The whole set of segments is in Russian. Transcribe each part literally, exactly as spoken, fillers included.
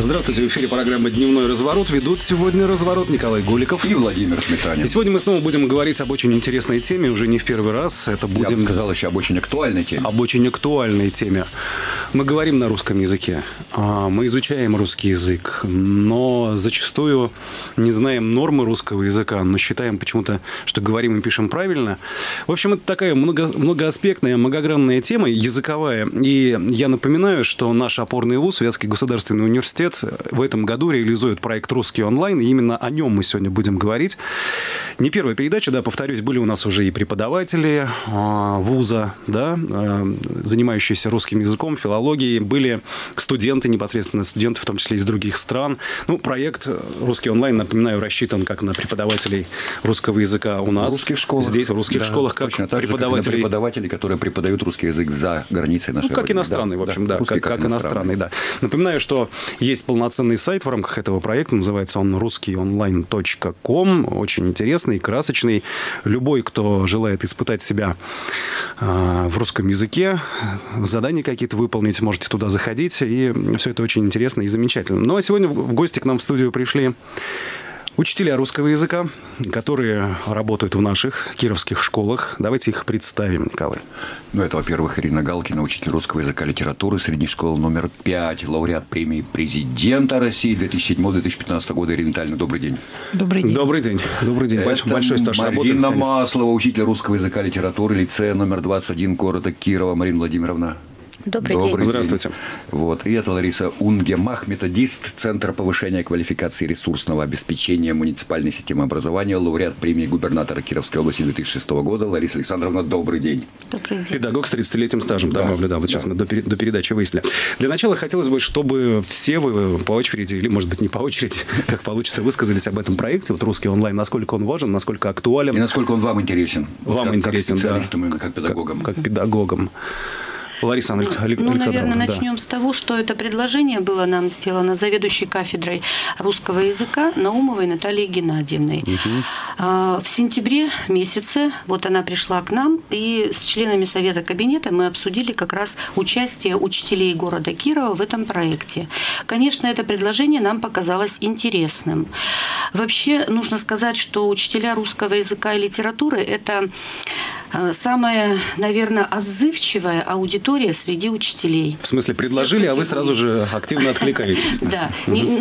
Здравствуйте, в эфире программа «Дневной разворот». Ведут сегодня разворот Николай Голиков и Владимир Сметанин. И сегодня мы снова будем говорить об очень интересной теме, уже не в первый раз. Это будем... Я бы сказал еще об очень актуальной теме. Об очень актуальной теме. Мы говорим на русском языке, мы изучаем русский язык, но зачастую не знаем нормы русского языка, но считаем почему-то, что говорим и пишем правильно. В общем, это такая много, многоаспектная, многогранная тема, языковая. И я напоминаю, что наш опорный вуз, Вятский государственный университет, в этом году реализует проект «Русский онлайн», и именно о нем мы сегодня будем говорить. Не первая передача, да, повторюсь, были у нас уже и преподаватели э, вуза, да, э, занимающиеся русским языком, филологией, были студенты, непосредственно студенты, в том числе из других стран. Ну, проект «Русский онлайн», напоминаю, рассчитан как на преподавателей русского языка у нас. В русских школах. Здесь, в русских да, школах, как преподаватели. преподаватели, которые преподают русский язык за границей нашей Ну, как родины. иностранный, да, в общем, да, да как, как, как иностранный, иностранный, да. Напоминаю, что есть полноценный сайт в рамках этого проекта, называется он русский онлайн точка ком, очень интересный, красочный. Любой, кто желает испытать себя э, в русском языке, задания какие-то выполнить, можете туда заходить, и все это очень интересно и замечательно. Ну, а сегодня в гости к нам в студию пришли учителя русского языка, которые работают в наших кировских школах. Давайте их представим, Николай. Ну, это, во-первых, Ирина Галкина, учитель русского языка и литературы средней школы номер пять, лауреат премии президента России две тысячи седьмого — две тысячи пятнадцатого года. Ирина Витальевна, добрый день. Добрый день. Добрый день. Добрый день. Это Большой стаж работы. Марина Маслова, учитель русского языка и литературы, лицея номер двадцать один, города Кирова. Марина Владимировна. Добрый, Добрый день. день. Здравствуйте. Вот. И это Лариса Унгемах, методист Центра повышения квалификации и ресурсного обеспечения муниципальной системы образования, лауреат премии губернатора Кировской области две тысячи шестого года. Лариса Александровна, добрый день. Добрый день. Педагог с тридцатилетним стажем, да. добавлю, да, вот сейчас да. мы до, до передачи выяснили. Для начала хотелось бы, чтобы все вы по очереди, или, может быть, не по очереди, как получится, высказались об этом проекте, вот «Русский онлайн», насколько он важен, насколько актуален. И насколько он вам интересен. Вам как, интересен, как специалистам, да. именно как педагогам. Как, как педагогам. Лариса ну, Александровна. Ну, наверное, да. начнем с того, что это предложение было нам сделано заведующей кафедрой русского языка Наумовой Натальей Геннадьевной. Угу. В сентябре месяце вот она пришла к нам, и с членами совета кабинета мы обсудили как раз участие учителей города Кирова в этом проекте. Конечно, это предложение нам показалось интересным. Вообще, нужно сказать, что учителя русского языка и литературы – это самая, наверное, отзывчивая аудитория среди учителей. В смысле, предложили, а вы сразу же активно откликаетесь. Да.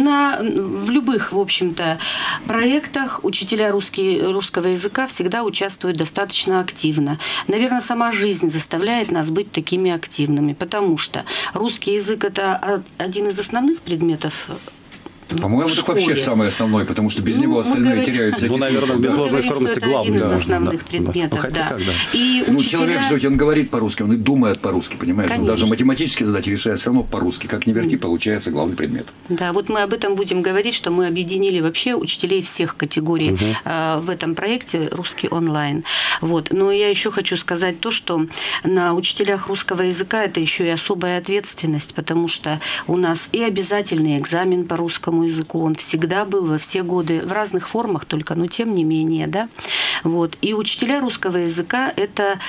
В любых, в общем-то, проектах учителя русского языка всегда участвуют достаточно активно. Наверное, сама жизнь заставляет нас быть такими активными, потому что русский язык – это один из основных предметов. По-моему, это вообще самый основной, потому что без ну, него остальные говорим, теряют всякий Ну, наверное, без ложной скромности главный. Это один из основных да, предметов, да. Ну, хотя да. Как, да. И ну, учителя... человек же, он говорит по-русски, он и думает по-русски, понимаешь? Он даже математические задачи решает все равно по-русски. Как ни верти, получается главный предмет. Да, вот мы об этом будем говорить, что мы объединили вообще учителей всех категорий угу. э, в этом проекте «Русский онлайн». Вот. Но я еще хочу сказать то, что на учителях русского языка это еще и особая ответственность, потому что у нас и обязательный экзамен по русскому языку, он всегда всегда был во все годы в разных формах только, но тем не менее, да. Вот. И учителя русского языка – это,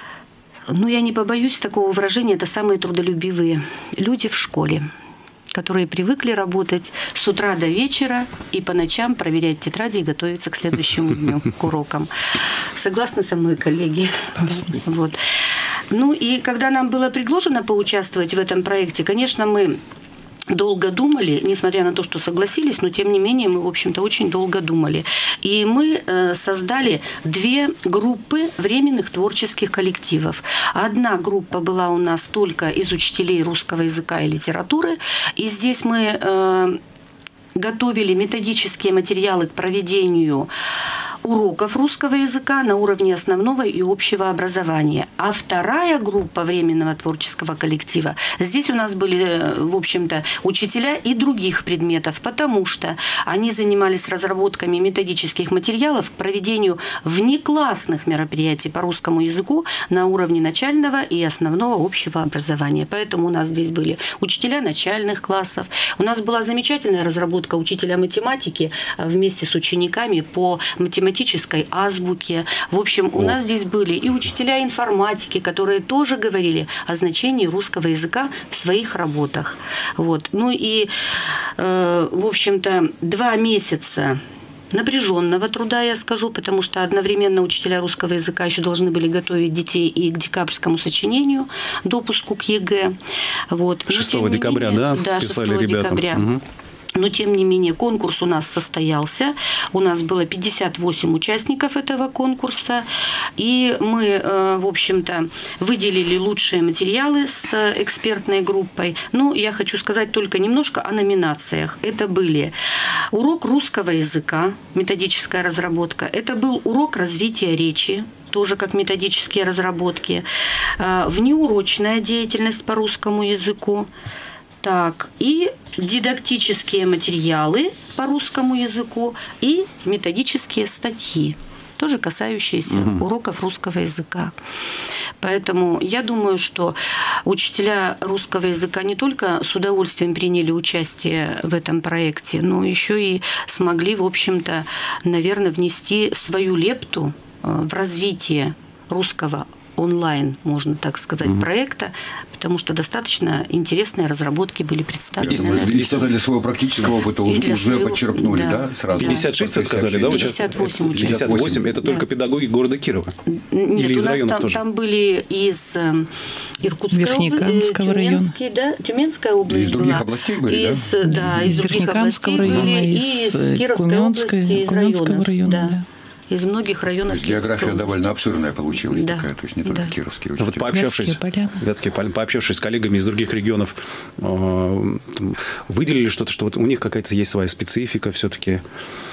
ну, я не побоюсь такого выражения, это самые трудолюбивые люди в школе, которые привыкли работать с утра до вечера и по ночам проверять тетради и готовиться к следующему дню, к урокам. Согласны со мной, коллеги? Вот. Ну и когда нам было предложено поучаствовать в этом проекте, конечно, мы долго думали, несмотря на то, что согласились, но тем не менее мы, в общем-то, очень долго думали. И мы э, создали две группы временных творческих коллективов. Одна группа была у нас только из учителей русского языка и литературы, и здесь мы э, готовили методические материалы к проведению уроков русского языка на уровне основного и общего образования. А вторая группа временного творческого коллектива, здесь у нас были, в общем-то, учителя и других предметов, потому что они занимались разработками методических материалов к проведению внеклассных мероприятий по русскому языку на уровне начального и основного общего образования. Поэтому у нас здесь были учителя начальных классов. У нас была замечательная разработка учителя математики вместе с учениками по математике грамматической азбуке. В общем, у О. нас здесь были и учителя информатики, которые тоже говорили о значении русского языка в своих работах. Вот. Ну и, э, в общем-то, два месяца напряженного труда, я скажу, потому что одновременно учителя русского языка еще должны были готовить детей и к декабрьскому сочинению, допуску к ЕГЭ. Вот. шестого декабря, менее, да, да, писали ребята? Декабря. Угу. Но, тем не менее, конкурс у нас состоялся. У нас было пятьдесят восемь участников этого конкурса. И мы, в общем-то, выделили лучшие материалы с экспертной группой. Ну, я хочу сказать только немножко о номинациях. Это были урок русского языка, методическая разработка. Это был урок развития речи, тоже как методические разработки. Внеурочная деятельность по русскому языку. Так, и дидактические материалы по русскому языку, и методические статьи, тоже касающиеся угу. уроков русского языка. Поэтому я думаю, что учителя русского языка не только с удовольствием приняли участие в этом проекте, но еще и смогли, в общем-то, наверное, внести свою лепту в развитие русского онлайн, можно так сказать, mm-hmm. проекта, потому что достаточно интересные разработки были представлены. И что-то для своего практического опыта уже, уже своего, подчерпнули, да, да сразу? пятьдесят шесть вы сказали, да? пятьдесят восемь пятьдесят восемь это только да. педагоги города Кирова? Нет, или из у нас районов там, тоже? там были из Иркутской области, Тюменский, да, Тюменская область. Из других была. областей были, из, да? Да, из, из других областей района, были, из и из Кировской области, из районов. Района, да. Да. Из многих районов. То есть география довольно обширная получилась да. такая, то есть не только да. кировские учителя. Вот пообщавшись, Вятские поляны. Пообщавшись с коллегами из других регионов, выделили что-то, что вот у них какая-то есть своя специфика все-таки.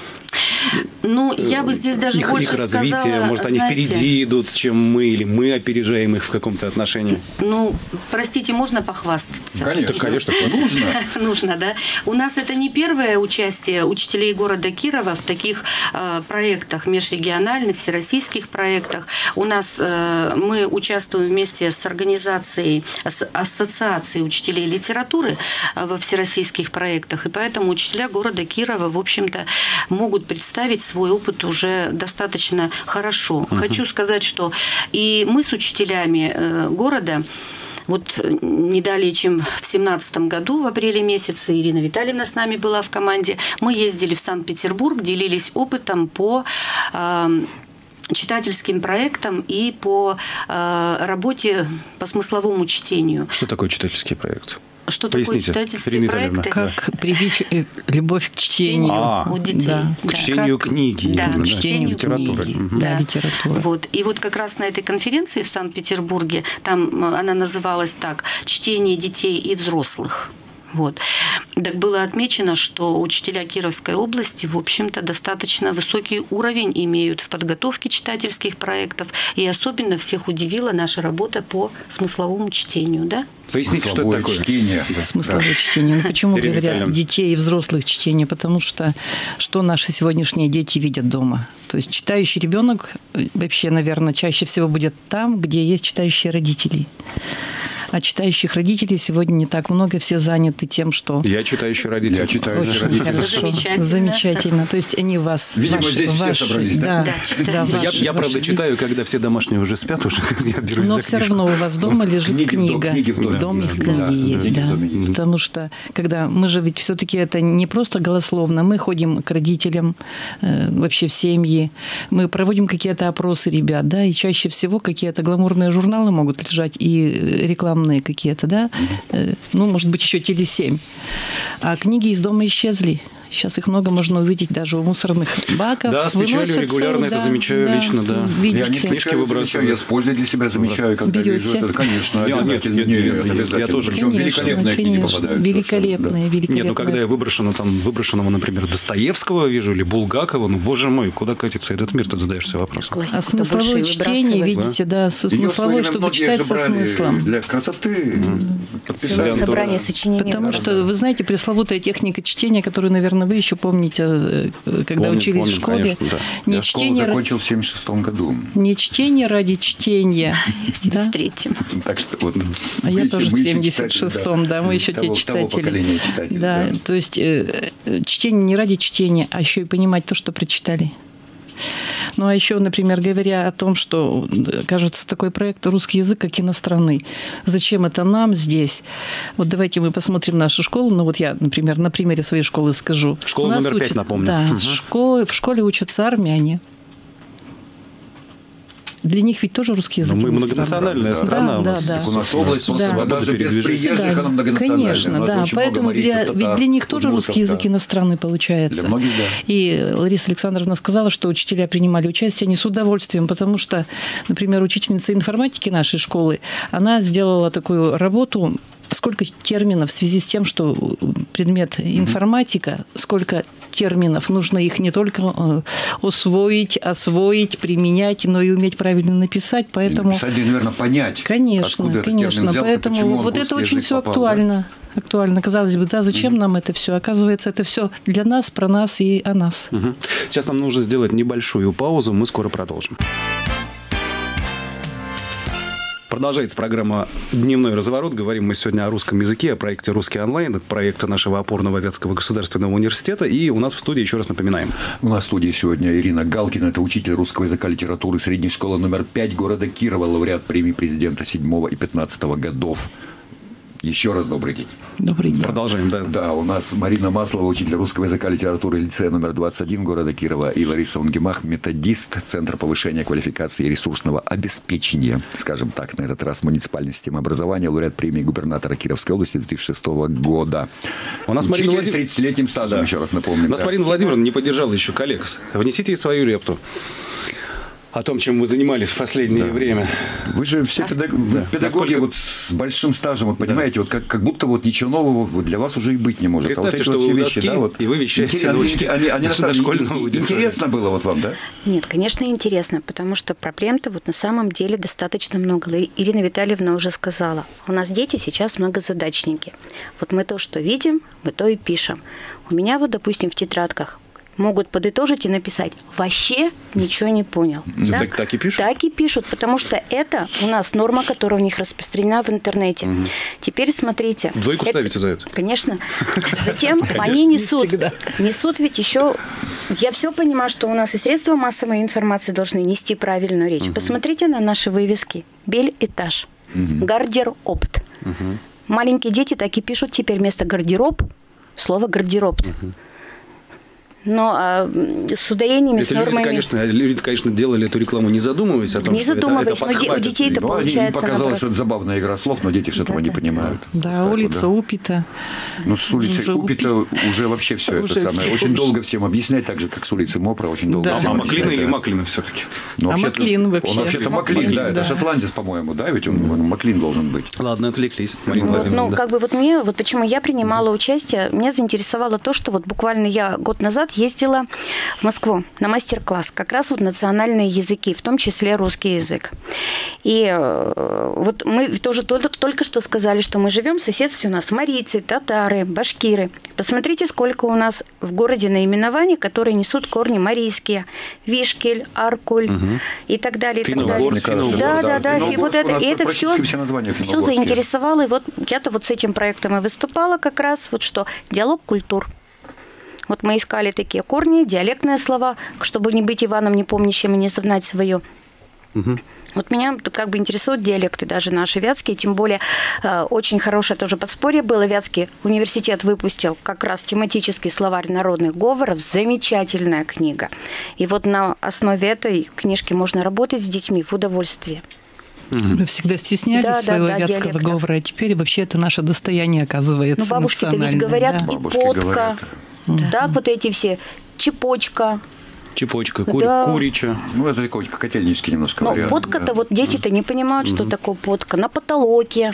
Ну, я бы здесь даже их, больше их развитие, сказала, может, они знаете, впереди идут, чем мы, или мы опережаем их в каком-то отношении? Ну, простите, можно похвастаться? Конечно, так, конечно, нужно. Нужно, да. У нас это не первое участие учителей города Кирова в таких э, проектах, межрегиональных, всероссийских проектах. У нас э, мы участвуем вместе с организацией, с ассоциацией учителей литературы э, во всероссийских проектах, и поэтому учителя города Кирова, в общем-то, могут представить свой опыт уже достаточно хорошо. Uh-huh. Хочу сказать, что и мы с учителями города, вот не далее, чем в две тысячи семнадцатом году, в апреле месяце, Ирина Витальевна с нами была в команде, мы ездили в Санкт-Петербург, делились опытом по э, читательским проектам и по э, работе по смысловому чтению. Что такое читательский проект? Что Поясните, такое читательские проекты? Как привить любовь к чтению а, у детей. Да. К чтению как... книги. Да, именно, к чтению литературы. книги. Угу. Да, Да, литература. Вот. И вот как раз на этой конференции в Санкт-Петербурге, там она называлась так «Чтение детей и взрослых». Вот. Так было отмечено, что учителя Кировской области, в общем-то, достаточно высокий уровень имеют в подготовке читательских проектов, и особенно всех удивила наша работа по смысловому чтению, да? Поясните, что это такое? Чтение. Да. Смысловое да. чтение. Ну, почему говорят детей и взрослых чтение? Потому что что наши сегодняшние дети видят дома? То есть читающий ребенок вообще, наверное, чаще всего будет там, где есть читающие родители. А читающих родителей сегодня не так много, все заняты тем, что... Я читающий родитель. Я читающий Очень родитель. хорошо. Замечательно. Замечательно. То есть они вас... Видимо, ваши, здесь ваши, все собрались, да? Да, да, да, Я, ваши, я правда, ваши читаю, когда все домашние уже спят, уже я берусь Но за все книжку. равно у вас дома лежит Книги в дом- книга. книги в доме. Дом и Да, книги да, есть, да, да. в доме есть. Потому что, когда мы же ведь все-таки это не просто голословно, мы ходим к родителям, э, вообще в семьи, мы проводим какие-то опросы ребят, да, и чаще всего какие-то гламурные журналы могут лежать, и рекламные какие-то, да, э, ну, может быть, еще теле семь. А книги из дома исчезли. Сейчас их много можно увидеть даже у мусорных баков. Да, с печалью Выносятся, регулярно это да, замечаю да, лично, да. видите. Я не книжки выбрасываю. Я с пользой для себя замечаю, когда Берете? вижу это. Конечно, Нет, обязательно. нет, нет, Нет, нет, обязательно. я тоже. Причем Конечно, великолепные книги конечно. попадают. Великолепные, великолепные. Нет, ну когда я выброшено там, выброшенного, например, Достоевского вижу или Булгакова, ну, боже мой, куда катится этот мир, ты задаешься вопросом. А смысловое чтение, видите, да, смысловое, чтобы читать со смыслом. Для красоты подписали. Собрание сочинений. Потому что, вы знаете, пресловутая техника чтения, которую, наверное, вы еще помните, когда Помню, учились помню, в школе. конечно, да. Не Я школу чтение, закончил в семьдесят шестом году. не чтение ради чтения. В семьдесят третьем. Так что вот. А я тоже в семьдесят шестом, да, мы еще те того, читатели. Того поколения читателей, да, да. то есть э, чтение не ради чтения, а еще и понимать то, что прочитали. Ну, а еще, например, говоря о том, что, кажется, такой проект «Русский язык как иностранный». Зачем это нам здесь? Вот давайте мы посмотрим нашу школу. Ну, вот я, например, на примере своей школы скажу. Школа номер пять, напомню. Да, угу. школы, в школе учатся армяне. Для них ведь тоже русский язык. Но мы многонациональная да, страна. Да, у нас, да, у нас область да. даже без приезжих, да, она многонациональная. конечно, да. Поэтому для, татар, ведь для них тоже удмуртов, русский язык да. иностранный получается. Для многих, да. И Лариса Александровна сказала, что учителя принимали участие не с удовольствием, потому что, например, учительница информатики нашей школы, она сделала такую работу. Сколько терминов в связи с тем, что предмет информатика, сколько терминов, нужно их не только усвоить, освоить, применять, но и уметь правильно написать, поэтому... И написать, и, наверное, понять, конечно, откуда конечно, этот термин взялся, поэтому почему он вот в это русский очень язык все попал, актуально. Да? Актуально. Казалось бы, да, зачем угу. нам это все? Оказывается, это все для нас, про нас и о нас. Угу. Сейчас нам нужно сделать небольшую паузу, мы скоро продолжим. Продолжается программа «Дневной разворот». Говорим мы сегодня о русском языке, о проекте «Русский онлайн». Это проект нашего опорного Вятского государственного университета. И у нас в студии, еще раз напоминаем. У нас в студии сегодня Ирина Галкина. Это учитель русского языка и литературы средней школы номер пять города Кирова, лауреат премии президента седьмого и пятнадцатого годов. Еще раз добрый день. Добрый день. Продолжаем, да. Да, у нас Марина Маслова, учитель русского языка и литературы лицея номер двадцать один города Кирова, и Лариса Унгемах, методист Центра повышения квалификации и ресурсного обеспечения, скажем так, на этот раз муниципальной системы образования, лауреат премии губернатора Кировской области две тысячи шестого года. У нас учитель Марина... с тридцатилетним стажем, да. Еще раз напомню. У нас да. Марина Владимировна не поддержала еще коллег. Внесите свою репту о том, чем вы занимались в последнее да. время. Вы же все педаг... да. педагоги Насколько... вот с большим стажем, вот понимаете, да. вот как, как будто вот ничего нового вот для вас уже и быть не может. Представьте, а вот что вот вы у вещи, доски, да, вот... и вы вещаете на учителя. Они, они, они интересно было вот вам, да? Нет, конечно, интересно, потому что проблем-то вот на самом деле достаточно много. Ирина Витальевна уже сказала, у нас дети сейчас многозадачники. Вот мы то, что видим, мы то и пишем. У меня вот, допустим, в тетрадках могут подытожить и написать «вообще ничего не понял». Да? Так, так и пишут? Так и пишут, потому что это у нас норма, которая у них распространена в интернете. Угу. Теперь смотрите. Двойку это, ставите за это? Конечно. Затем они несут. Несут ведь еще... Я все понимаю, что у нас и средства массовой информации должны нести правильную речь. Угу. Посмотрите на наши вывески. Бель-этаж. Угу. Гардероб. Угу. Маленькие дети так и пишут теперь вместо гардероб слово гардероб. Угу. Но а, с ударениями, с нормами... Люди, конечно, люди, конечно, делали эту рекламу, не задумываясь о том, не что задумываясь, это, это но у детей это ну, получается... Им показалось, наоборот. что это забавная игра слов, но дети же этого да, не понимают. Да, вот улица вот, да. Упита. Ну, с улицы уже Упита упи... уже вообще все уже это самое. все Очень уже. долго всем объяснять, так же, как с улицы Мопра, очень долго да. всем а объяснять. Маклина да. или Маклина все-таки? Ну, а Маклин вообще. Он вообще-то Маклин, Маклин, да, да. это шотландец, по-моему, да, ведь он Маклин должен быть. Ладно, отвлеклись. Вот, ну, да. как бы вот мне, вот почему я принимала участие, меня заинтересовало то, что вот буквально я год назад ездила в Москву на мастер-класс, как раз вот национальные языки, в том числе русский язык. И э, вот мы тоже только, только что сказали, что мы живем в соседстве, у нас марийцы, татары, башкиры. Посмотрите, сколько у нас в городе наименований, которые несут корни марийские. Вишкель, Аркуль угу. и так далее. И так далее. Да, да, да. И вот это, и это все, все заинтересовало. И вот я-то вот с этим проектом и выступала как раз, вот что диалог культур. Вот мы искали такие корни, диалектные слова, чтобы не быть Иваном непомнящим и не знать свое. Угу. Вот меня как бы интересуют диалекты даже наши вятские, тем более э, очень хорошее тоже подспорье было. Вятский университет выпустил как раз тематический словарь народных говоров, замечательная книга. И вот на основе этой книжки можно работать с детьми в удовольствие. Мы всегда стеснялись да, своего да, да, вятского диалектов. Говора, а теперь вообще это наше достояние оказывается. Ну, бабушки-то ведь говорят да. и Бабушки потка, говорят. Да. Так вот эти все, чепочка. Чепочка, кури, да. курича. Ну, это такой котельнический немножко Но вариант. потка-то да. вот дети-то не понимают, что угу. такое потка. На потолоке.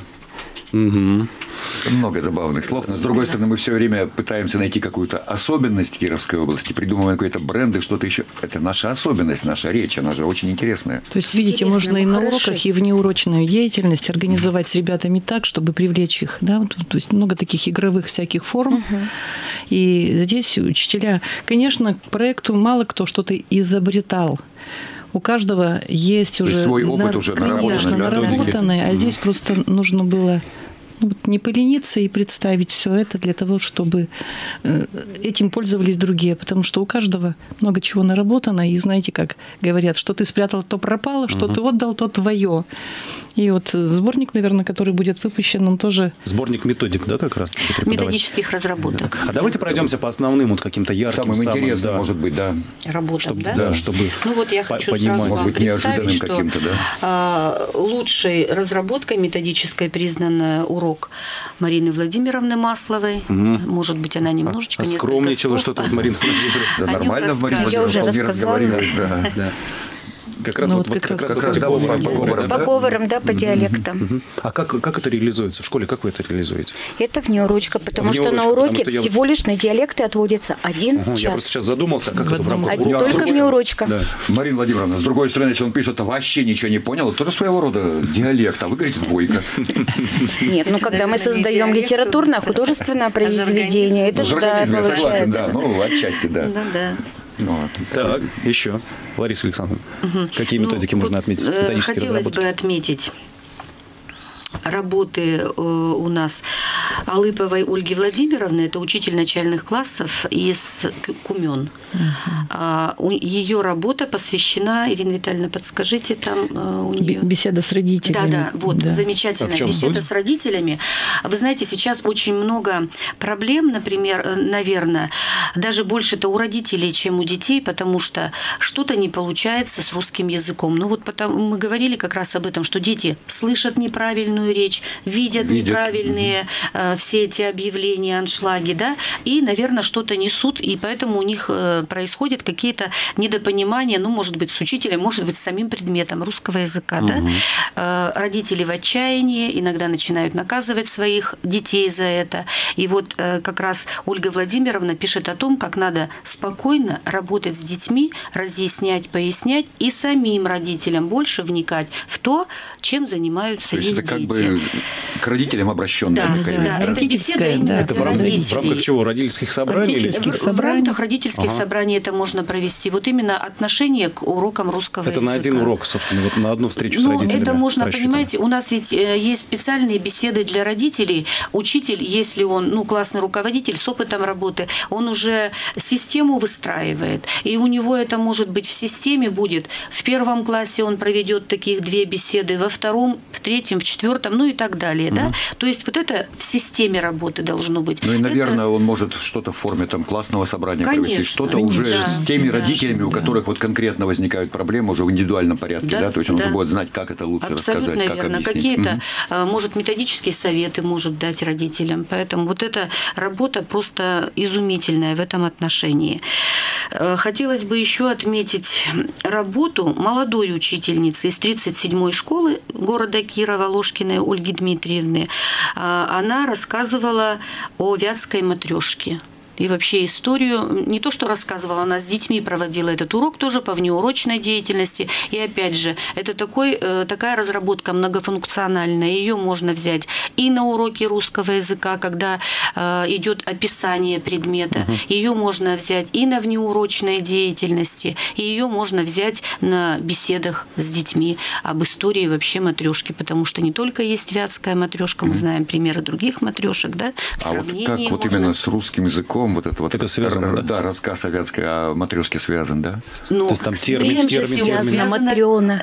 Угу. Много забавных слов, но с другой стороны мы все время пытаемся найти какую-то особенность Кировской области, придумываем какие-то бренды, что-то еще. Это наша особенность, наша речь, она же очень интересная. То есть, видите, Интересно, можно и на хорошо. уроках, и внеурочную деятельность организовать с ребятами так, чтобы привлечь их. Да? То есть много таких игровых всяких форм. Угу. И здесь учителя, конечно, к проекту мало кто что-то изобретал. У каждого есть уже... свой опыт на... уже конечно, наработанный. наработанный, а здесь просто нужно было вот не полениться и представить все это для того, чтобы этим пользовались другие, потому что у каждого много чего наработано, и знаете, как говорят, что ты спрятал, то пропало, что угу. ты отдал, то твое. И вот сборник, наверное, который будет выпущен, он тоже... Сборник методик, да, как раз? Методических разработок. Да. А давайте пройдемся по основным вот каким-то ярким, самым, самым интересным, да, может быть, да. Работам, чтобы, да? да, чтобы ну вот я хочу понимать. сразу может вам быть, неожиданным что каким-то, да? лучшей разработкой методической признан урок Марины Владимировны Масловой. Угу. Может быть, она немножечко... А скромничала что-то вот Марина Владимировна. Да, нормально, Марина Владимировна, разговаривалась, да. Как раз ну, вот, вот вот как, как раз раз по говорам, по говорам, да? По говорам, да, по диалектам. Угу. А как, как это реализуется? В школе как вы это реализуете? Это внеурочка, потому внеурочка, что на уроке что я... всего лишь на диалекты отводится один угу, час. Я просто сейчас задумался, как в это в рамках урока? Только внеурочка. Да. Марина Владимировна, с другой стороны, если он пишет, вообще ничего не понял, это тоже своего рода диалект, а вы говорите двойка. Нет, ну когда мы создаем литературное, художественное произведение, это же, да, получается. Согласен, да, ну, отчасти, да. Да. Ну, так, еще. Лариса Александровна, угу. какие методики ну, можно отметить? Хотелось бы отметить работы у нас Алыповой Ольги Владимировны, это учитель начальных классов из Кумен. Угу. Ее работа посвящена, Ирина Витальевна, подскажите, там у нее... Беседа с родителями. Да, да, вот, да. замечательная а беседа суть? с родителями. Вы знаете, сейчас очень много проблем, например, наверное, даже больше-то у родителей, чем у детей, потому что что-то не получается с русским языком. Ну вот потому, мы говорили как раз об этом, что дети слышат неправильную речь, видят, видят. неправильные угу. э, все эти объявления, аншлаги, да, и, наверное, что-то несут, и поэтому у них э, происходят какие-то недопонимания, ну, может быть, с учителем, может быть, с самим предметом русского языка, угу. да. Э, родители в отчаянии, иногда начинают наказывать своих детей за это. И вот э, как раз Ольга Владимировна пишет о том, как надо спокойно работать с детьми, разъяснять, пояснять, и самим родителям больше вникать в то, чем занимаются их дети. То есть это как бы к родителям обращенная да, такая да, вещь. да. Это беседа именно да. Это в рамках, в рамках чего? Родительских собраний? Родительских в, собраний. в рамках родительских ага. собраний это можно провести. Вот именно отношение к урокам русского это языка. Это на один урок, собственно, вот на одну встречу ну, с родителями. Это можно, рассчитано. Понимаете, у нас ведь есть специальные беседы для родителей. Учитель, если он, ну, классный руководитель с опытом работы, он уже систему выстраивает. И у него это может быть в системе будет. В первом классе он проведет таких две беседы, во втором, в третьем, в четвертом, ну и так далее. Угу. Да? То есть вот это в системе работы должно быть. Ну и, наверное, это... он может что-то в форме там, классного собрания конечно, провести, что-то конечно, уже да, с теми да, родителями, у да. которых вот конкретно возникают проблемы уже в индивидуальном порядке, да, да? То есть он да. уже будет знать, как это лучше абсолютно рассказать, верно. как объяснить. Какие-то, угу. может, методические советы может дать родителям. Поэтому вот эта работа просто изумительная в этом отношении. Хотелось бы еще отметить работу молодой учительницы из тридцать седьмой школы города Кирова, Ложкиной Ольги Дмитриевны. Она рассказывала о вятской матрешке. И вообще историю, не то что рассказывала, она с детьми проводила этот урок тоже по внеурочной деятельности. И опять же, это такой, такая разработка многофункциональная. Ее можно взять и на уроке русского языка, когда идет описание предмета. Угу. Ее можно взять и на внеурочной деятельности. И ее можно взять на беседах с детьми об истории вообще матрешки. Потому что не только есть вятская матрешка, мы знаем примеры других матрешек. Да? В а вот как вот можно... именно с русским языком вот это вот это связано, да? да, рассказ о вятской, о матрешке связан, да? Ну, то есть там термин, термин, термин. Матрёна.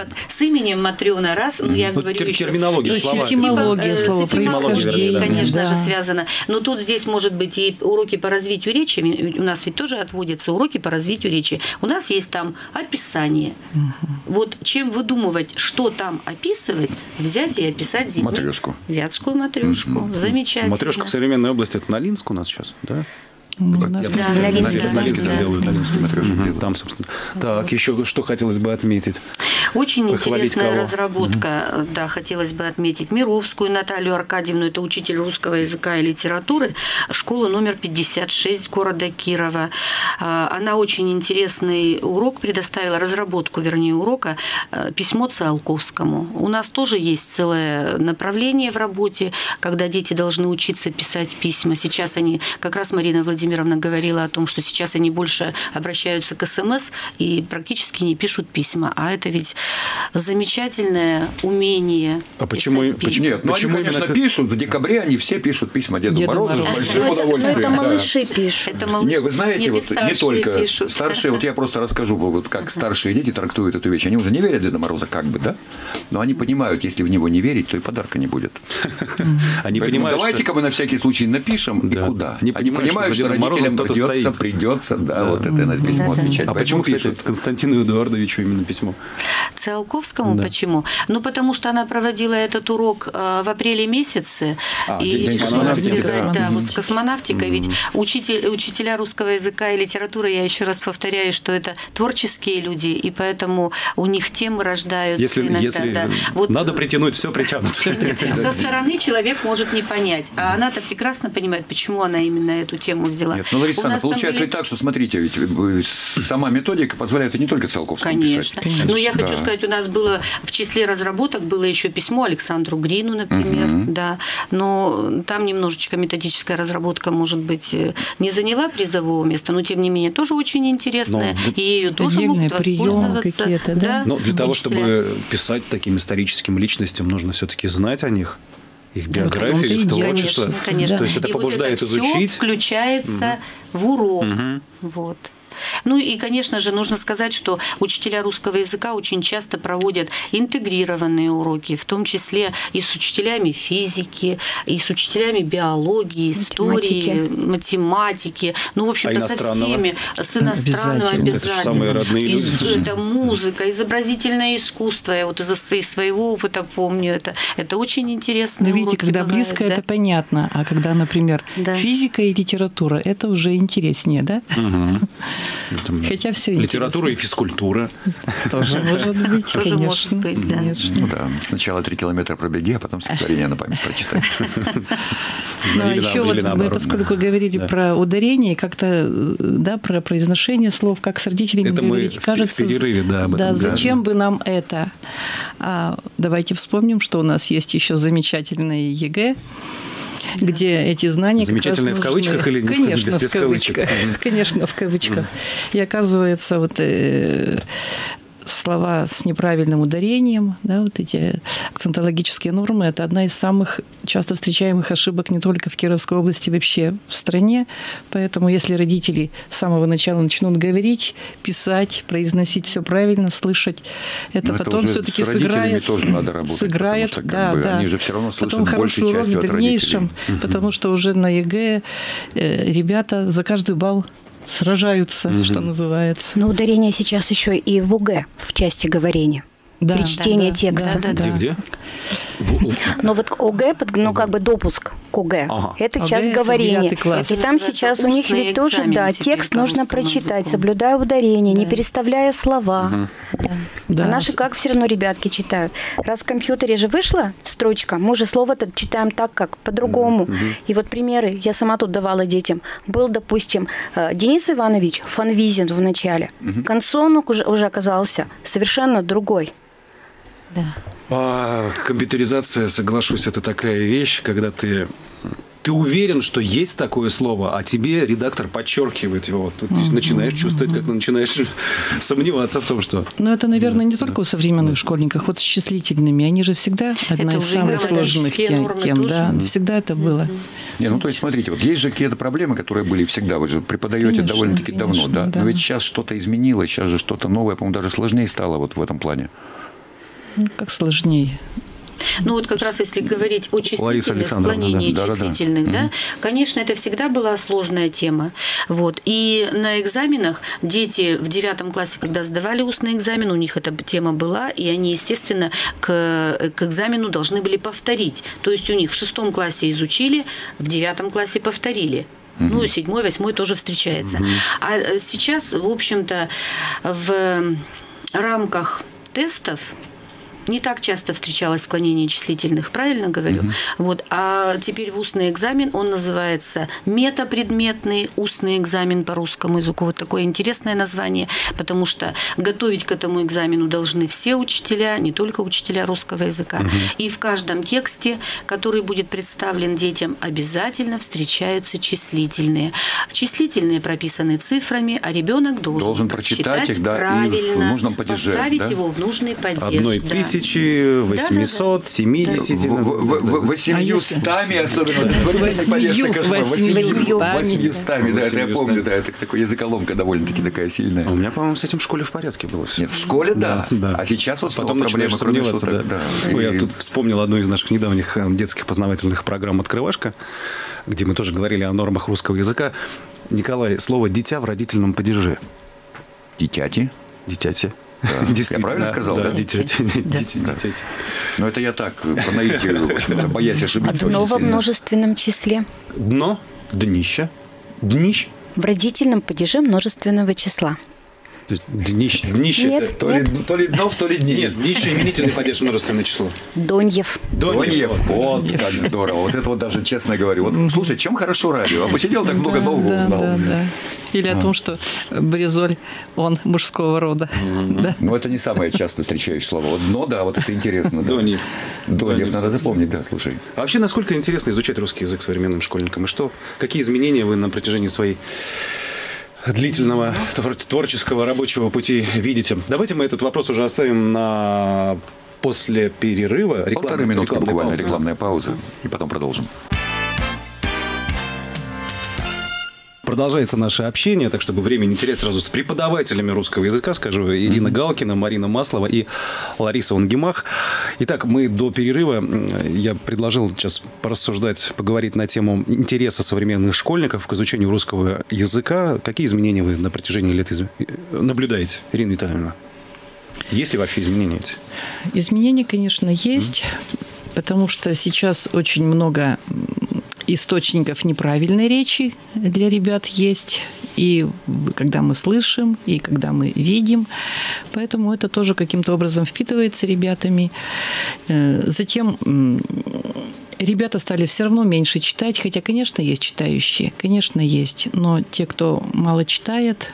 С именем Матрёна раз, ну я ну, говорю тер- еще. терминология, слова. Этимология, слово происхождения. Конечно да. же, связано. Но тут здесь может быть и уроки по развитию речи. У нас ведь тоже отводятся уроки по развитию речи. У нас есть там описание. Угу. Вот чем выдумывать, что там описывать, взять и описать зимой. Матрешку. Вятскую матрешку. Угу. Замечательно. Матрешка в современной области, это Налинск у нас сейчас, да? Ну, у нас да, на Налинск, на Налинск да. делают. Налинский матрешек Угу. делают. Там, собственно. Так, еще что хотелось бы отметить? Очень Похвалить интересная кого? разработка, угу. да, хотелось бы отметить Мировскую Наталью Аркадьевну, это учитель русского языка и литературы, школа номер пятьдесят шесть города Кирова. Она очень интересный урок предоставила, разработку, вернее, урока «Письмо Циолковскому». У нас тоже есть целое направление в работе, когда дети должны учиться писать письма. Сейчас они, как раз Марина Владимировна Владимировна говорила о том, что сейчас они больше обращаются к СМС и практически не пишут письма. А это ведь замечательное умение. А почему, почему, нет, ну почему они, конечно, именно... пишут. В декабре они все пишут письма Деду, Деду Морозу Морозу. с большим Ну, удовольствием. это да. малыши пишут. Это малыши. Не, вы знаете, Нет, и вот не старшие только пишут. старшие, вот я просто расскажу, вот как старшие дети трактуют эту вещь. Они уже не верят в Деда Мороза, как бы, да? Но они понимают, если в него не верить, то и подарка не будет. Они Поэтому понимают, давайте-ка мы на всякий случай напишем, Да. и куда. Они Они понимают, понимают, что что за Дедом Морозом родителям кто-то придется, стоит. придется, да, Да. вот это на письмо Да-да. отвечать. А Поэтому почему, кстати, пишут. Константину Эдуардовичу именно письмо? Циолковскому Да. почему? Ну, потому что она проводила этот урок э, в апреле месяце. А, и день решила космонавтики, связать, да. да, вот с космонавтикой. Ведь учитель, учителя русского языка и литературы, я еще раз повторяю, что это творческие люди, и поэтому у них темы рождаются Если, иногда. если да. Вот, надо притянуть, все притянут. со стороны человек может не понять, а она-то прекрасно понимает, почему она именно эту тему взяла. Нет, ну, Лариса У нас Александровна, там получается были- и так, что, смотрите, ведь э, сама методика позволяет и не только Циолковскому Конечно. писать. Но я Да. хочу сказать, у нас было в числе разработок было еще письмо Александру Грину, например, Мгм. да. Но там немножечко методическая разработка, может быть, не заняла призового места, но тем не менее тоже очень интересная, Но и ею тоже отдельные могут приемы воспользоваться. какие-то, да? Но для в того, том числе. чтобы писать таким историческим личностям, нужно все-таки знать о них, их в том-то биографию, и их дело. творчество. Конечно, конечно. То есть это И побуждает вот это всё изучить. включается в урок. Мгм. Вот. Ну и, конечно же, нужно сказать, что учителя русского языка очень часто проводят интегрированные уроки, в том числе и с учителями физики, и с учителями биологии, истории, математики. Ну, в А общем-то, со иностранного? всеми. С иностранным Обязательно. обязательно. Это же самые родные И с- люди. Это музыка, изобразительное искусство. Я вот из, из своего опыта помню это. Это очень интересно. Но видите, когда близко, это понятно. А когда, например, Да. физика и литература, это уже интереснее, да? Мгм. Это Хотя все Литература и физкультура. тоже может быть, Тоже конечно. может быть, да. Конечно. Ну да, сначала три километра пробеги, а потом стихотворение на память прочитай. Ну, а Или еще на- вот или мы, наоборот, поскольку да. говорили Да. про ударение, как-то, э, да, про произношение слов, как с родителями Это мы говорить, в- кажется, в перерыве, да, об этом да, говорили. зачем бы нам это? А, давайте вспомним, что у нас есть еще замечательные ЕГЭ, где эти знания как раз Замечательные в нужны. кавычках или не в- Конечно, без- без в кавычках. кавычек? Мгм. Конечно, в кавычках. И оказывается, вот э, слова с неправильным ударением, да, вот эти акцентологические нормы, это одна из самых часто встречаемых ошибок не только в Кировской области, вообще в стране. Поэтому если родители с самого начала начнут говорить, писать, произносить все правильно, слышать, это Но потом уже все-таки с родителями сыграет. тоже надо работать, Сыграет, потому что, как да, бы, да. они же всё равно слышат Потом большей хороший урок частью в от дальнейшем, родителей. потому что уже на ЕГЭ э, ребята за каждый балл сражаются, что называется. Но ударение сейчас еще и в ОГЭ, в части говорения. Да, при чтении да, текста. да, да, да. Где-где? В- Но вот ОГЭ, под- ну как бы допуск к ОГЭ, Ага. это ОГЭ часть это говорения. девятый класс. И Это там называется сейчас у них устный ведь тоже, экзамен да, теперь текст по нужно русскому прочитать, языку. соблюдая ударение, не Да. переставляя слова. Да. А наши как все равно ребятки читают? Раз в компьютере же вышла строчка, мы же слово-то читаем так, как по-другому. И вот примеры я сама тут давала детям. Был, допустим, э, Денис Иванович Фанвизин в начале. К концу он уже, уже оказался совершенно другой. Да. А, компьютеризация, соглашусь, это такая вещь, когда ты, ты уверен, что есть такое слово, а тебе редактор подчеркивает его. Ты начинаешь чувствовать, как начинаешь сомневаться в том, что... Но это, наверное, не только у современных школьников. Вот с числительными. Они же всегда одна Это из уже самых сложных грамматические тем. нормы тем, тоже. да. Всегда это было. Не, ну то есть, смотрите, вот есть же какие-то проблемы, которые были всегда. Вы же преподаете Конечно, довольно-таки давно, конечно, да? да. Но ведь сейчас что-то изменилось, сейчас же что-то новое, по-моему, даже сложнее стало вот в этом плане. Ну, как сложнее. Ну вот как раз если говорить о Лариса числительных, Александровна, склонении да. Да-да-да. числительных, да, Мгм. конечно, это всегда была сложная тема. Вот. И на экзаменах дети в девятом классе, когда сдавали устный экзамен, у них эта тема была, и они, естественно, к, к экзамену должны были повторить. То есть у них в шестом классе изучили, в девятом классе повторили. Ну, седьмой, восьмой тоже встречается. А сейчас, в общем-то, в рамках тестов не так часто встречалось склонение числительных, правильно говорю? Угу. Вот. А теперь в устный экзамен он называется метапредметный устный экзамен по русскому языку. Вот такое интересное название, потому что готовить к этому экзамену должны все учителя, не только учителя русского языка. Угу. И в каждом тексте, который будет представлен детям, обязательно встречаются числительные. Числительные прописаны цифрами, а ребенок должен, должен прочитать их, да, правильно, и в нужном падеже, поставить да? его в нужный падеж. Одной да. тысячи восьмисот семидесяти. Восемьюстами, особенно. Восемьюстами, да, это я помню, да, это такая языколомка довольно-таки такая сильная. У меня, по-моему, с этим в школе в порядке было все. Нет, в школе, да. да. А сейчас вот потом начинаешь сомневаться, да. да. Ой, я тут вспомнил одну из наших недавних детских познавательных программ «Открывашка», где мы тоже говорили о нормах русского языка. Николай, слово «дитя» в родительном падеже. Дитяти? Дитяти. Да. Я правильно сказал? Да, да? дитяти. Да. Дитяти. Да. Но это я так, по наитию, боясь ошибиться. Дно во множественном числе. Дно, днище, днищ. В родительном падеже множественного числа. То есть днище, днище нет, это... То, нет. Ли, то ли днов, то ли дней. Нет, днище именительный падеж множественное число. Доньев. Доньев. Вот, Доньев. Как здорово. Вот это вот даже честно говорю. Вот, слушай, чем хорошо радио? А посидел, так много да, нового да, узнал. Да, да. Или а. о том, что Бризоль, он мужского рода. Mm-hmm. Да? Ну, это не самое часто встречающее слово. Вот дно, да, вот это интересно. Да. Доньев. Доньев, надо запомнить, да, слушай. А вообще, насколько интересно изучать русский язык современным школьникам? И что, какие изменения вы на протяжении своей длительного творческого рабочего пути видите? Давайте мы этот вопрос уже оставим на после перерыва. Полторы минутки буквально, пауза. Рекламная пауза. И потом продолжим. Продолжается наше общение, так чтобы время не терять, сразу с преподавателями русского языка скажу. Ирина Галкина, Марина Маслова и Лариса Унгемах. Итак, мы до перерыва, я предложил сейчас порассуждать, поговорить на тему интереса современных школьников к изучению русского языка. Какие изменения вы на протяжении лет из... наблюдаете, Ирина Витальевна? Есть ли вообще изменения эти? Изменения, конечно, есть, mm-hmm. потому что сейчас очень много источников неправильной речи для ребят есть, и когда мы слышим, и когда мы видим. Поэтому это тоже каким-то образом впитывается ребятами. Затем ребята стали все равно меньше читать, хотя, конечно, есть читающие, конечно, есть, но те, кто мало читает,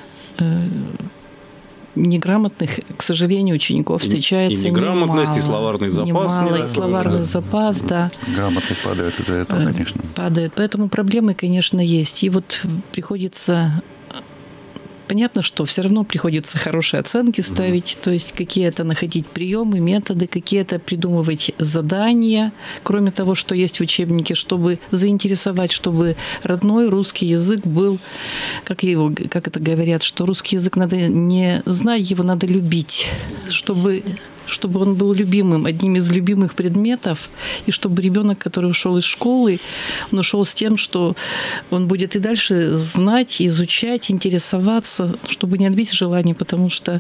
неграмотных, к сожалению, учеников встречается и неграмотность, немало. И словарный запас. Немало, и словарный да. запас, да. Грамотность падает из-за этого, конечно. Падает. Поэтому проблемы, конечно, есть. И вот приходится... Понятно, что все равно приходится хорошие оценки ставить, mm-hmm. то есть какие-то находить приемы, методы, какие-то придумывать задания, кроме того, что есть в учебнике, чтобы заинтересовать, чтобы родной русский язык был, как, его, как это говорят, что русский язык надо не знать, его надо любить, чтобы... чтобы он был любимым, одним из любимых предметов, и чтобы ребенок, который ушел из школы, он ушел с тем, что он будет и дальше знать, изучать, интересоваться, чтобы не отбить желание, потому что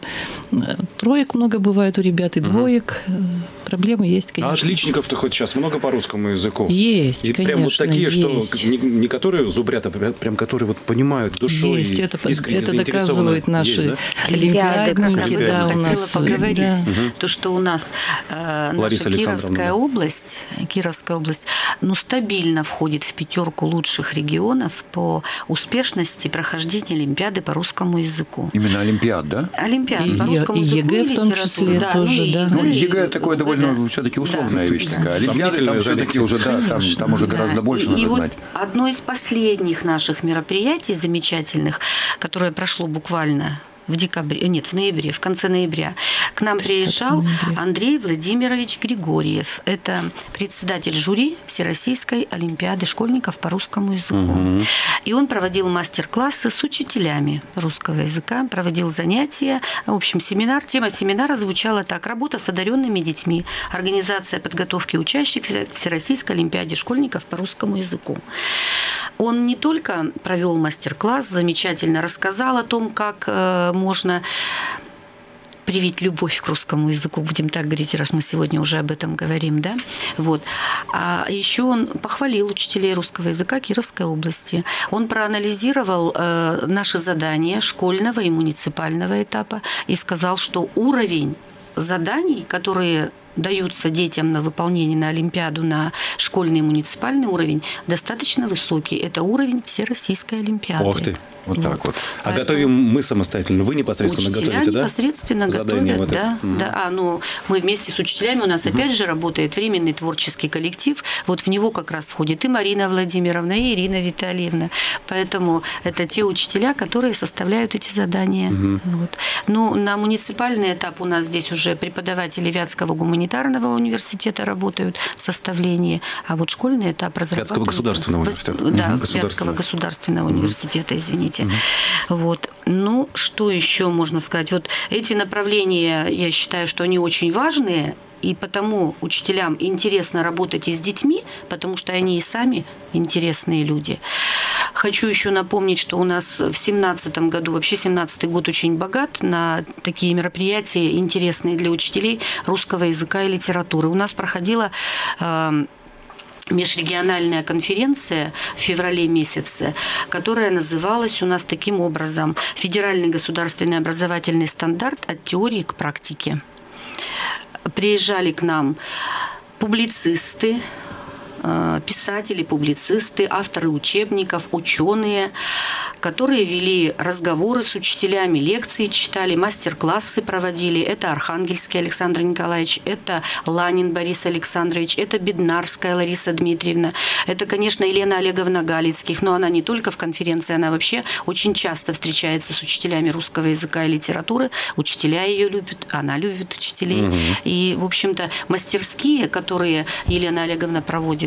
троек много бывает у ребят, и двоек. Угу. Проблемы есть, конечно. А отличников-то хоть сейчас много по русскому языку? Есть, и конечно, прям вот такие, есть. Что не, не которые зубрят, а прям которые вот понимают душой. Есть, и это, искренне это доказывают наши есть, да? олимпиадники. Да, у нас, хотела поговорить. Да. То, что у нас э, наша Кировская область, Кировская область, ну, стабильно входит в пятерку лучших регионов по успешности прохождения Олимпиады по русскому языку. Именно Олимпиад, да? Олимпиад и, по русскому и языку. ЕГЭ в том числе да, тоже, ну, да. Ну, ЕГЭ такое довольно да. все-таки условная да. вещь да. такая. Олимпиады там все-таки уже, да, там, там уже да. гораздо больше и, надо и знать. Вот одно из последних наших мероприятий замечательных, которое прошло буквально в декабре, нет, в ноябре, в конце ноября, к нам приезжал Андрей Владимирович Григорьев. Это председатель жюри Всероссийской олимпиады школьников по русскому языку. Угу. И он проводил мастер-классы с учителями русского языка, проводил занятия, в общем, семинар. Тема семинара звучала так: «Работа с одаренными детьми. Организация подготовки учащихся к Всероссийской олимпиаде школьников по русскому языку». Он не только провел мастер-класс, замечательно рассказал о том, как можно привить любовь к русскому языку, будем так говорить, раз мы сегодня уже об этом говорим, да, вот. А еще он похвалил учителей русского языка Кировской области. Он проанализировал э, наши задания школьного и муниципального этапа и сказал, что уровень заданий, которые даются детям на выполнение на Олимпиаду на школьный и муниципальный уровень, достаточно высокий. Это уровень Всероссийской Олимпиады. Ох ты. Вот так вот. А Поэтому готовим мы самостоятельно? Вы непосредственно учителя готовите, да? непосредственно Задание готовят, да. Mm-hmm. да. А, ну, мы вместе с учителями, у нас mm-hmm. опять же работает временный творческий коллектив. Вот в него как раз входит и Марина Владимировна, и Ирина Витальевна. Поэтому это те учителя, которые составляют эти задания. Mm-hmm. Вот. Ну, на муниципальный этап у нас здесь уже преподаватели Вятского гуманитарного университета работают в составлении, а вот школьный этап разрабатывают... Вятского государственного университета. Да, mm-hmm. Вятского государственного mm-hmm. университета, извините. Угу. Вот. Ну, что еще можно сказать? Вот эти направления, я считаю, что они очень важные, и потому учителям интересно работать и с детьми, потому что они и сами интересные люди. Хочу еще напомнить, что у нас в семнадцатом году, вообще семнадцатый год очень богат на такие мероприятия, интересные для учителей русского языка и литературы. У нас проходила межрегиональная конференция в феврале месяце, которая называлась у нас таким образом «Федеральный государственный образовательный стандарт от теории к практике». Приезжали к нам публицисты, писатели, публицисты, авторы учебников, ученые, которые вели разговоры с учителями, лекции читали, мастер-классы проводили. Это Архангельский Александр Николаевич, это Ланин Борис Александрович, это Беднарская Лариса Дмитриевна, это, конечно, Елена Олеговна Галицких, но она не только в конференции, она вообще очень часто встречается с учителями русского языка и литературы. Учителя ее любят, она любит учителей. Угу. И, в общем-то, мастерские, которые Елена Олеговна проводит,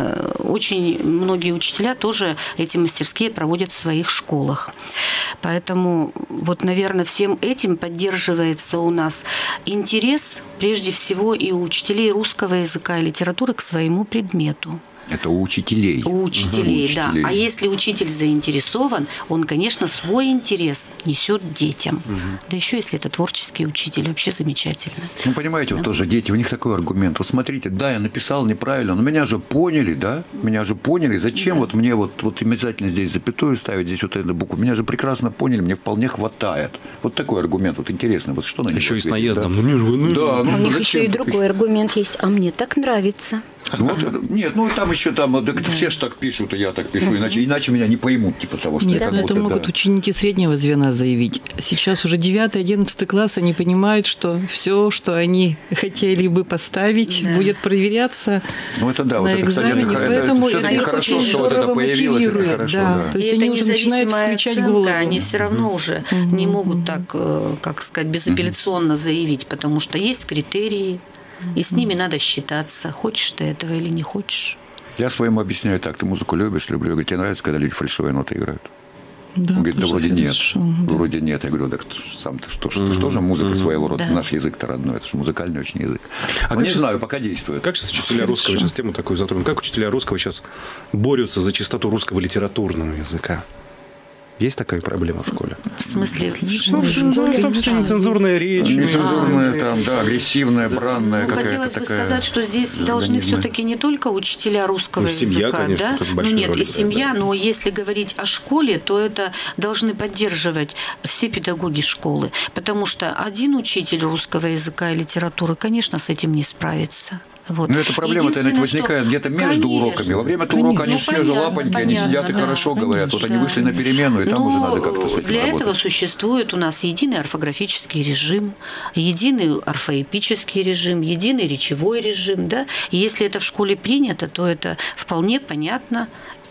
очень многие учителя тоже эти мастерские проводят в своих школах. Поэтому, вот, наверное, всем этим поддерживается у нас интерес, прежде всего, и у учителей русского языка и литературы к своему предмету. Это у учителей. У учителей, угу, да. учителей. А если учитель заинтересован, он, конечно, свой интерес несет детям. Угу. Да еще если это творческий учитель, вообще замечательно. Ну, понимаете, да. Вот тоже дети, у них такой аргумент. Вот смотрите, да, я написал неправильно, но меня же поняли, да? Меня же поняли. Зачем да. вот мне вот, вот обязательно здесь запятую ставить, здесь вот эту букву? Меня же прекрасно поняли, мне вполне хватает. Вот такой аргумент. Вот интересно, вот что на них еще ответить, и с наездом. Да, ну, ну, да, ну, у них зачем? еще и другой аргумент есть. А мне так нравится. Ну, вот, нет, ну там еще там, да, да. все же так пишут, и я так пишу, иначе, иначе меня не поймут, типа того, что Нет, я как это будто, могут да. ученики среднего звена заявить. Сейчас уже девятый, одиннадцатый класс, они понимают, что все, что они хотели бы поставить, да. будет проверяться. Ну, это да, вот на это, экзамене. кстати, это, Поэтому это все-таки хорошо, что вот это появилось, это хорошо. Да. Да. То есть и они это уже начинают включать оценка, голову. Они все равно mm-hmm. уже mm-hmm. не могут так, как сказать, безапелляционно mm-hmm. заявить, потому что есть критерии, и с ними надо считаться, хочешь ты этого или не хочешь. Я своему объясняю так: ты музыку любишь, люблю. Я говорю, тебе нравится, когда люди фальшивые ноты играют? Да, он говорит, да вроде хорошо, нет. да. Вроде нет. Я говорю, так сам-то что, что, mm-hmm. что же музыка mm-hmm. своего рода? Да. Наш язык-то родной, это же музыкальный очень язык. А не сейчас, знаю, пока действует. Как сейчас учителя русского, сейчас тему такую затронем, как учителя русского сейчас борются за чистоту русского литературного языка? Есть такая проблема в школе? В смысле? Ну, в том числе нецензурная речь. Нецензурная, там, да, агрессивная, бранная ну, какая-то хотелось бы такая. сказать, что здесь должны все-таки не только учителя русского ну, семья, языка, конечно, да? Ну нет, и семья, да. но если говорить о школе, то это должны поддерживать все педагоги школы, потому что один учитель русского языка и литературы, конечно, с этим не справится. Вот. Но эта проблема-то возникает где-то между конечно, уроками. Во время этого урока они ну, свежие лапоньки, они сидят и да, хорошо конечно, говорят. Вот они вышли на перемену, и там но уже надо как-то с этим для работать. этого существует у нас единый орфографический режим, единый орфоэпический режим, единый речевой режим. Да? И если это в школе принято, то это вполне понятно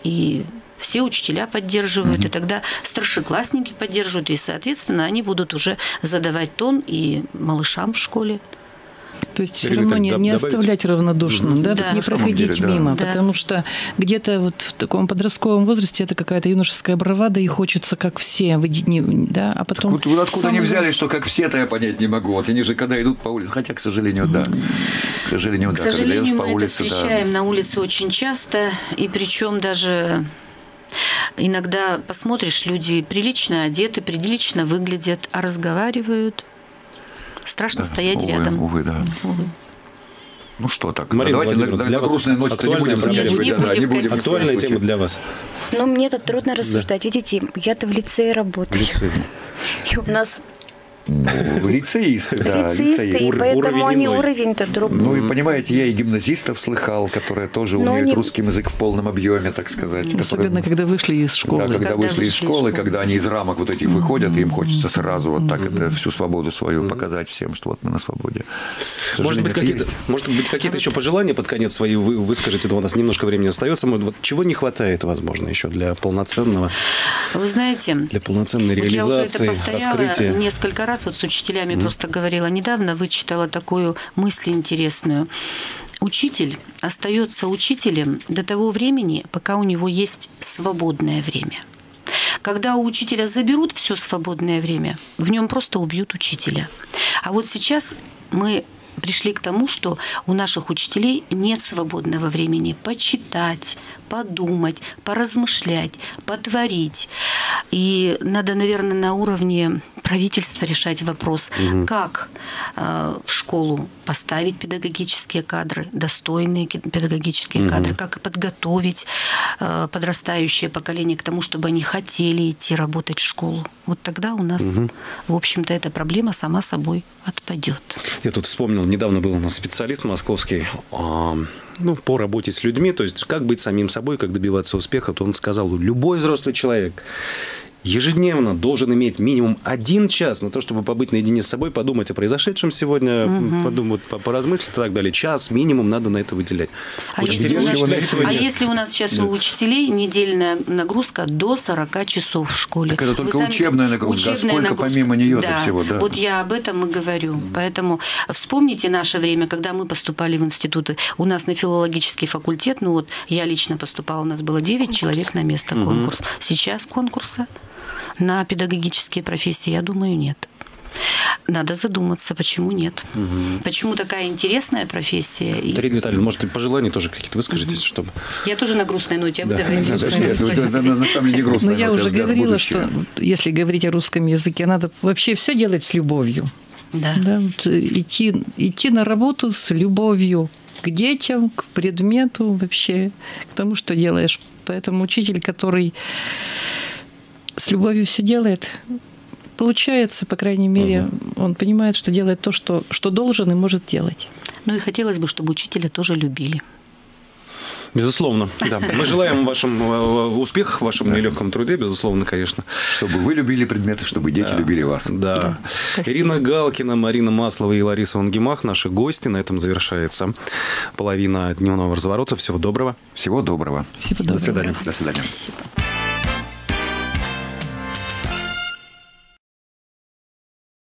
и все учителя поддерживают, mm-hmm. и тогда старшеклассники поддерживают, и, соответственно, они будут уже задавать тон и малышам в школе. То есть все равно не, не оставлять равнодушным, mm-hmm. да, да, не проходить деле, мимо, да. потому что где-то вот в таком подростковом возрасте это какая-то юношеская бравада, и хочется как все, да, а потом... Так вот, откуда они взяли, что как все-то я понять не могу, вот они же когда идут по улице, хотя, к сожалению, да, к сожалению, к да, сожалению, когда идешь по по улице, это встречаем да. на улице очень часто, и причем даже... Иногда посмотришь, люди прилично одеты, прилично выглядят, а разговаривают. Страшно да, стоять увы, рядом. Увы, да. Увы. Ну что так? Марина давайте на, на, на грустной ноте не будем заканчивать. Не, да, не не будем актуальная тема для вас. Ну, мне это трудно рассуждать. Да. Видите, я-то в лицее работаю. В лицее. И у нас Ну, лицеисты, да. Лицеисты, лицеисты. и поэтому Уровень они иной. уровень-то другой. Ну и понимаете, я и гимназистов слыхал, которые тоже Но умеют они- русский язык в полном объеме, так сказать. Особенно, которые- когда вышли из Да, школы. когда, Когда вышли из вышли из школы, школы. когда они из рамок вот этих выходят, и им хочется сразу вот так это, всю свободу свою показать всем, что вот мы на свободе. К Может быть, сожалению, это какие-то, есть. может быть, какие-то еще пожелания под конец свои вы выскажете, да, у нас немножко времени остается. Может, вот чего не хватает, возможно, еще для полноценного, Вы знаете, для полноценной вот я уже реализации, это повторяла раскрытия? несколько раз, вот с учителями просто говорила. Недавно вычитала такую мысль интересную. Учитель остается учителем до того времени, пока у него есть свободное время. Когда у учителя заберут все свободное время, в нем просто убьют учителя. А вот сейчас мы пришли к тому, что у наших учителей нет свободного времени почитать, подумать, поразмышлять, потворить. И надо, наверное, на уровне правительства решать вопрос, угу. как э, в школу поставить педагогические кадры, достойные педагогические угу. кадры, как подготовить э, подрастающее поколение к тому, чтобы они хотели идти работать в школу. Вот тогда у нас, угу. в общем-то, эта проблема сама собой отпадет. Я тут вспомнил, недавно был у нас специалист московский, э, ну, по работе с людьми, то есть как быть самим собой, как добиваться успеха, то он сказал, любой взрослый человек ежедневно должен иметь минимум один час на то, чтобы побыть наедине с собой, подумать о произошедшем сегодня, угу. подумать, поразмыслить и так далее. Час минимум надо на это выделять. А, если у, нас, а если у нас сейчас да. у учителей недельная нагрузка до сорока часов в школе? Так это только сами... учебная нагрузка, учебная а сколько нагрузка... помимо нее да. всего? Да. Вот я об этом и говорю. Mm. Поэтому вспомните наше время, когда мы поступали в институты. У нас на филологический факультет, ну вот я лично поступала, у нас было девять конкурс. Человек на место конкурс. Mm-hmm. Сейчас конкурса на педагогические профессии, я думаю, нет. Надо задуматься, почему нет. Угу. Почему такая интересная профессия. Дарина Витальевна, может, пожелания тоже какие-то выскажетесь, угу. чтобы... Я тоже на грустной ноте. Да. Давайте. На самом деле не грустная. Но я уже говорила, что если говорить о русском языке, надо вообще все делать с любовью. Да. Да, вот идти, идти на работу с любовью к детям, к предмету вообще, к тому, что делаешь. Поэтому учитель, который с любовью все делает, получается, по крайней мере, угу. он понимает, что делает то, что, что должен и может делать. Ну и хотелось бы, чтобы учителя тоже любили. Безусловно, да. Мы желаем вашим успехов в вашем нелегком труде, безусловно, конечно. Чтобы вы любили предметы, чтобы дети да. любили вас. Да. да. Ирина Галкина, Марина Маслова и Лариса Унгемах, наши гости. На этом завершается половина дневного разворота. Всего доброго. Всего доброго. Всего доброго. До свидания. До свидания. Спасибо.